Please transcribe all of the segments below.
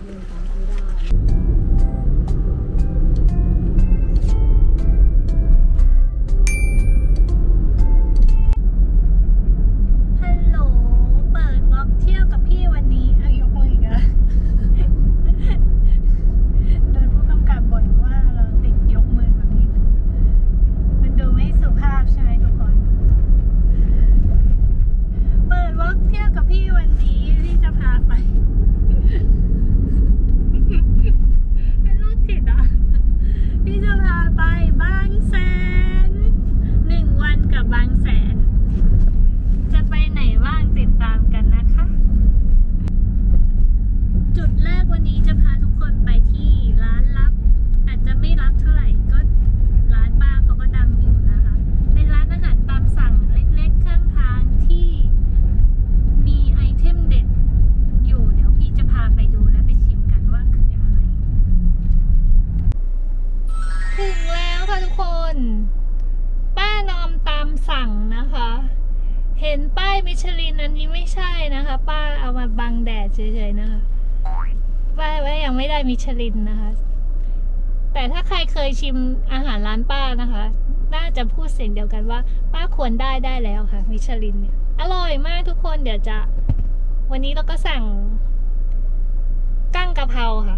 เห็นป้ายมิชลินอันนี้ไม่ใช่นะคะป้าเอามาบังแดดเฉยๆนะคะป้ายว่ายังไม่ได้มิชลินนะคะแต่ถ้าใครเคยชิมอาหารร้านป้านะคะน่าจะพูดเสียงเดียวกันว่าป้าควรได้แล้วค่ะมิชลินเนี่ยอร่อยมากทุกคนเดี๋ยวจะวันนี้เราก็สั่งกั้งกะเพราค่ะ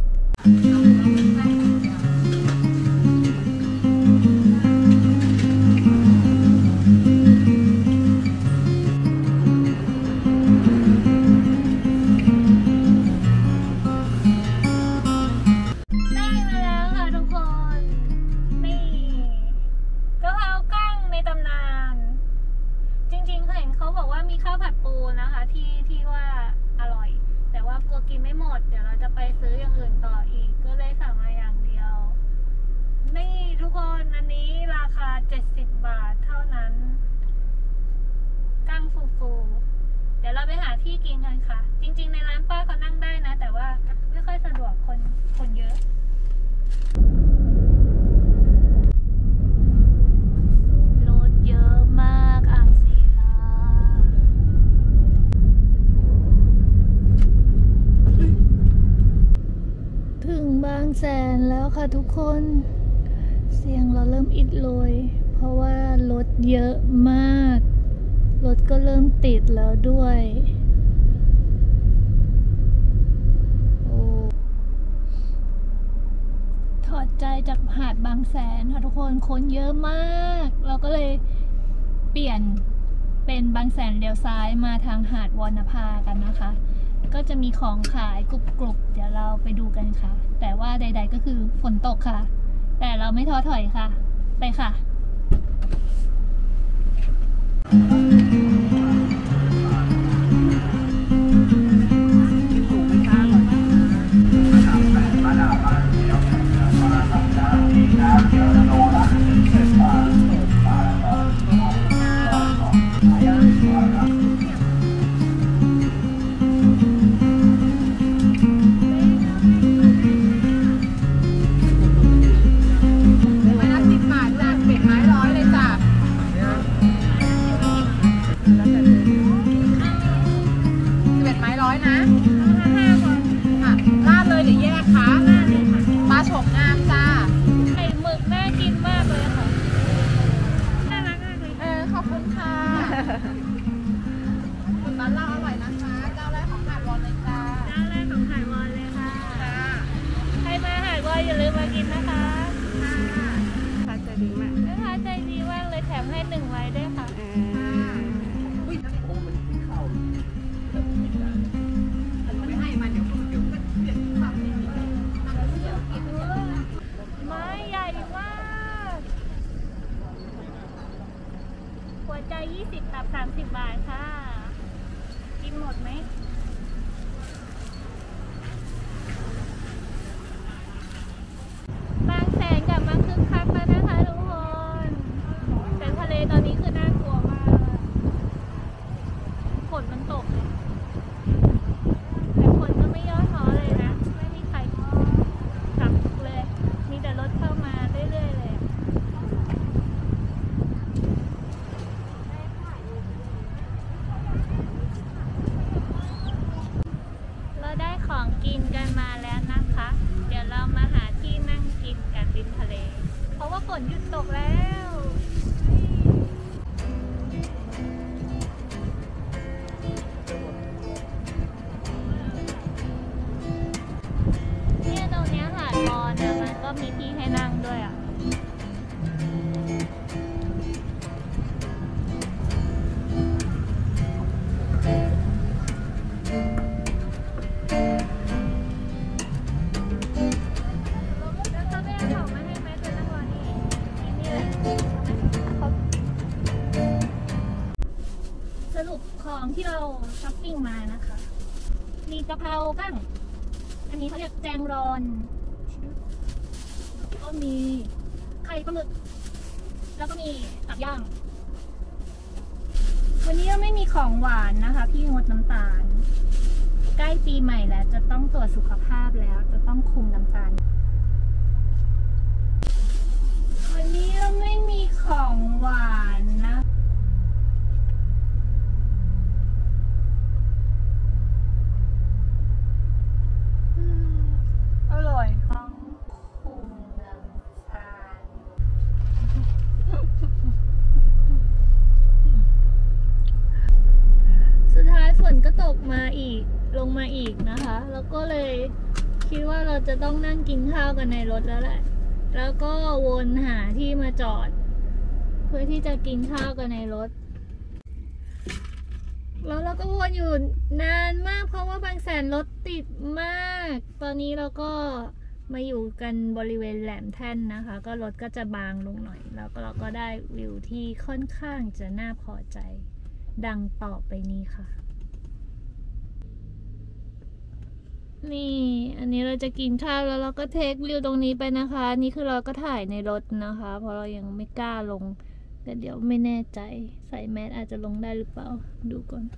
มีข้าวผัดปูนะคะที่ว่าอร่อยแต่ว่ากลัวกินไม่หมดเดี๋ยวเราจะไปซื้ออย่างอื่นต่ออีกก็เลยสั่งมาอย่างเดียวนี่ทุกคนอันนี้ราคา70 บาทเท่านั้นกั้งฟูเดี๋ยวเราไปหาที่กินกันค่ะจริงๆในร้านป้าเขานั่งได้นะแต่ว่าไม่ค่อยสะดวกคนเยอะรถเยอะมากถึงบางแสนแล้วค่ะทุกคนเสียงเราเริ่มอิดโรยเพราะว่ารถเยอะมากรถก็เริ่มติดแล้วด้วยโอ้ถอดใจจากหาดบางแสนค่ะทุกคนคนเยอะมากเราก็เลยเปลี่ยนเป็นบางแสนเลี้ยวซ้ายมาทางหาดวรรณภากันนะคะก็จะมีของขายกรุบๆเดี๋ยวเราไปดูกันค่ะแต่ว่าใดๆก็คือฝนตกค่ะแต่เราไม่ท้อถอยค่ะไปค่ะอย่าลืมมากินนะคะค่ะใจดีมากนะคะใจดีมากเลยแถมให้1ไว้ด้วยค่ะไม่ให้มาเดี๋ยวไม้ใหญ่มากหัวใจ20กับ30 บาทค่ะกินหมดไหมบางของกินกันมาแล้วนะคะ เดี๋ยวเรามาหาที่นั่งกินกันริมทะเล เพราะว่าฝนหยุดตกแล้วเนี่ยตรงเนี้ยหาดมอญนะมันก็มีที่ให้นั่งด้วยอ่ะสรุปของที่เราช้อปปิ้งมานะคะมีกะเพรากั้งอันนี้เขาเรียกแจงรอนก็มีไข่ปลาหมึกแล้วก็มีตับย่างวันนี้ก็ไม่มีของหวานนะคะพี่งดน้ำตาลใกล้ปีใหม่แล้วจะต้องตรวจสุขภาพแล้วจะต้องคุมน้ำตาลวันนี้เราไม่มีของหวานนะอร่อยต้องคุมน้ำตาลสุดท้ายฝนก็ตกมาอีกลงมาอีกนะคะแล้วก็เลยคิดว่าเราจะต้องนั่งกินข้าวกันในรถแล้วแหละแล้วก็วนหาที่มาจอดเพื่อที่จะกินข้าวกันในรถแล้วเราก็วนอยู่นานมากเพราะว่าบางแสนรถติดมากตอนนี้เราก็มาอยู่กันบริเวณแหลมแท่นนะคะก็รถก็จะบางลงหน่อยแล้วก็เราก็ได้วิวที่ค่อนข้างจะน่าพอใจดังต่อไปนี้ค่ะนี่อันนี้เราจะกินข้าวแล้วเราก็เทควิวตรงนี้ไปนะคะนี่คือเราก็ถ่ายในรถนะคะเพราะเรายังไม่กล้าลงแต่เดี๋ยวไม่แน่ใจใส่แมสอาจจะลงได้หรือเปล่าดูก่อน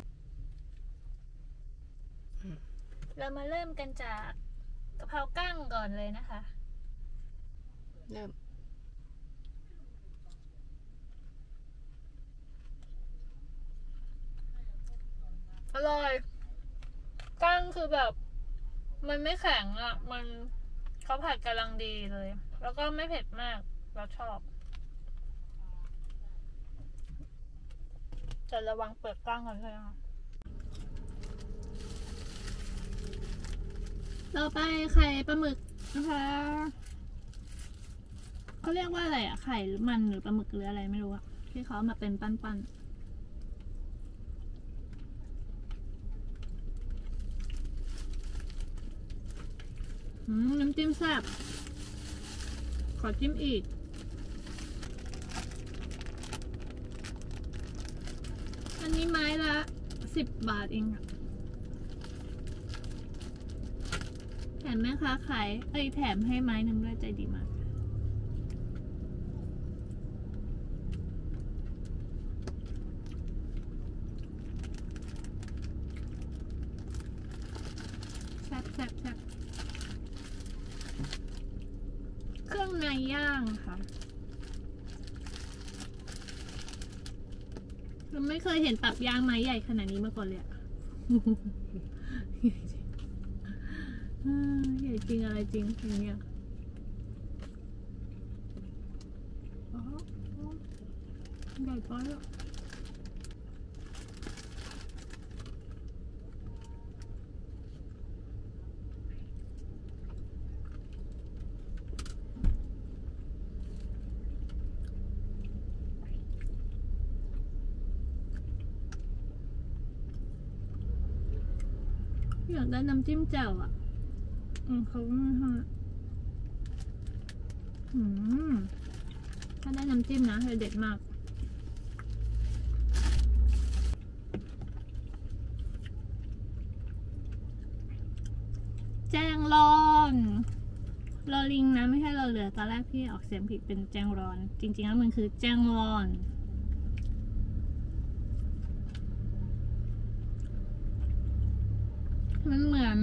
เรามาเริ่มกันจากกะเพรากั้งก่อนเลยนะคะเริ่มอร่อยกั้งคือแบบมันไม่แข็งอ่ะมันเขาผัดกำลังดีเลยแล้วก็ไม่เผ็ดมากเราชอบแต่ระวังเปลือกกั้งก่อนเลยค่ะต่อไปไข่ปลาหมึกนะคะเขาเรียกว่าอะไรอ่ะไข่หรือมันหรือปลาหมึกหรืออะไรไม่รู้อ่ะที่เขามาเป็นปั้นๆน้ำจิ้มแซ่บขอจิ้มอีกอันนี้ไม้ละ10 บาทเองอะแถมแม่ค้าขายแถมให้ไม้หนึ่งด้วยใจดีมากแซ่บเครื่องในย่างค่ะเราไม่เคยเห็นตับย่างไม้ใหญ่ขนาดนี้มาก่อนเลยอะใหญ่จริงอะไรจริงอย่างเงี้ยใหญ่ไปแล้วอยากได้น้ำจิ้มแจ่วอ่ะเขาถ้าได้น้ำจิ้มนะเด็ดมากแจงรอนลอลิงนะไม่ใช่ลอเรือตอนแรกพี่ออกเสียงผิดเป็นแจงรอนจริงๆแล้วมันคือแจงรอนมันเหมือน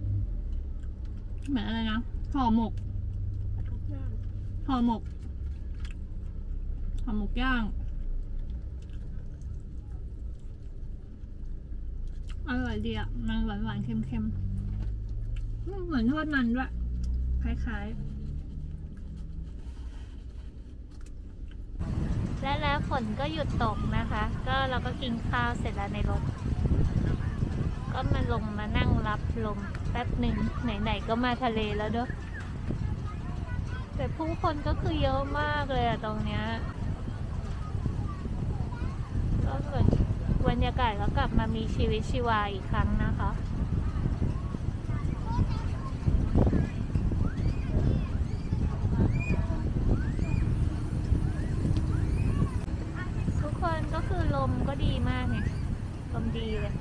อะไรนะห่อหมกย่างอร่อยดีอ่ะมันหวานเค็มเหมือนทอดมันด้วยคล้ายๆแล้วฝนก็หยุดตกนะคะ ก็เราก็กินข้าวเสร็จแล้วในรถก็มาลงมานั่งรับลมแป๊บหนึ่งไหนๆก็มาทะเลแล้วด้วยแต่ผู้คนก็คือเยอะมากเลยอะตรงเนี้ยก็เหมือนบรรยากาศก็กลับมามีชีวิตชีวาอีกครั้งนะคะทุกคนก็คือลมก็ดีมากเนี่ยลมดีเลย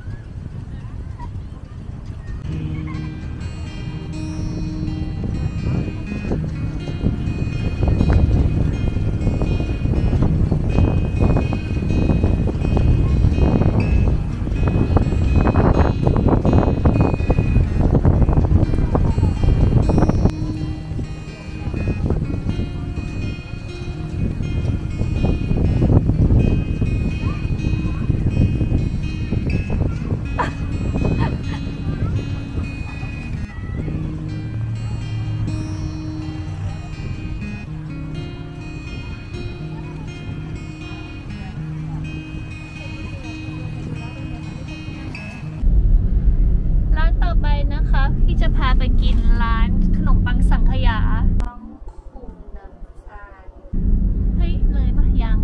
นะคะพี่จะพาไปกินร้านขนมปังสังขยาต้องขุ่นน้ำตาลเฮ้ยเลยปะยัง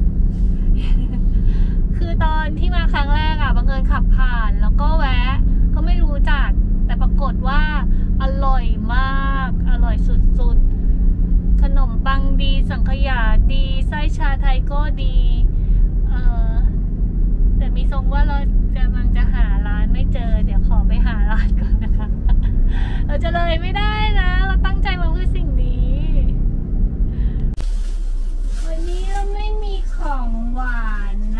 คือตอนที่มาครั้งแรกอะบังเอิญขับผ่านแล้วก็แวะก็ไม่รู้จักแต่ปรากฏว่าอร่อยมากอร่อยสุดๆขนมปังดีสังขยาดีไส้ชาไทยก็ดีแต่มีทรงว่าเรากำลังจะหาร้านไม่เจอเดี๋ยวขอไปหาร้านก่อนนะคะ เราจะเลยไม่ได้นะเราตั้งใจมาเพื่อสิ่งนี้วันนี้เราไม่มีของหวานนะ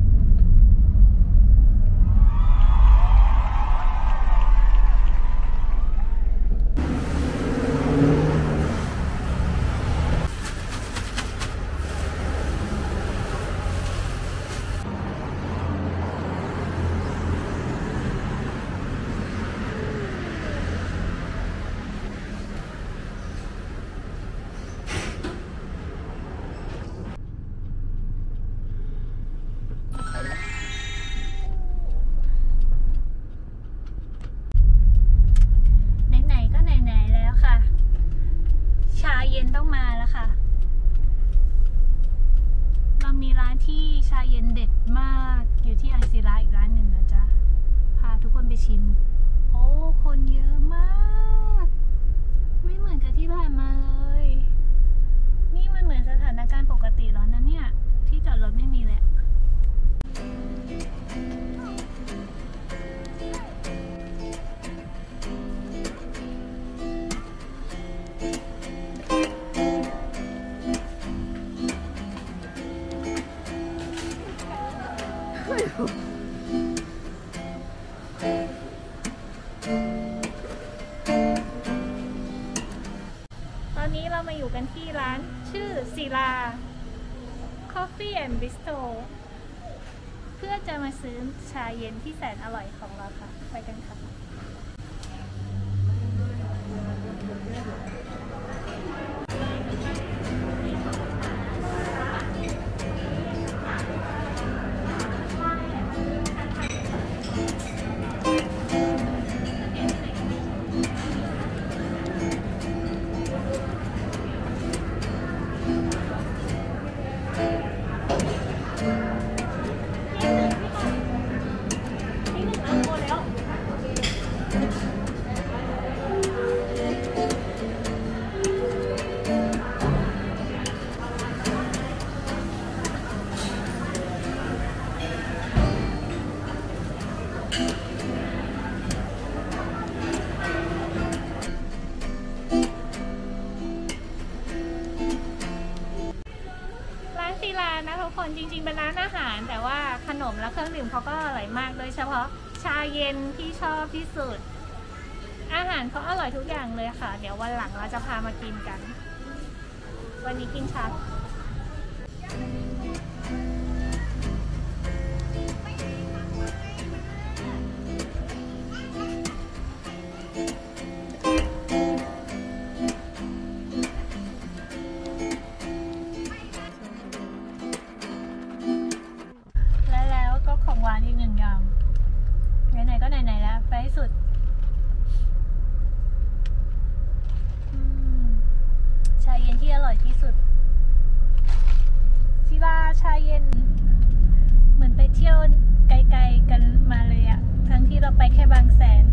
ตอนนี้เรามาอยู่กันที่ร้านชื่อศิลา Coffee and Bistro เพื่อจะมาซื้อชาเย็นที่แสนอร่อยของเราค่ะไปกันค่ะทุกคนจริงๆเป็นร้านอาหารแต่ว่าขนมและเครื่องดื่มเขาก็อร่อยมากโดยเฉพาะชาเย็นที่ชอบที่สุดอาหารเขาอร่อยทุกอย่างเลยค่ะเดี๋ยววันหลังเราจะพามากินกันวันนี้กินชาที่สุดศิลาชาเย็นเหมือนไปเที่ยวไกลๆกันมาเลยอะทั้งที่เราไปแค่บางแสน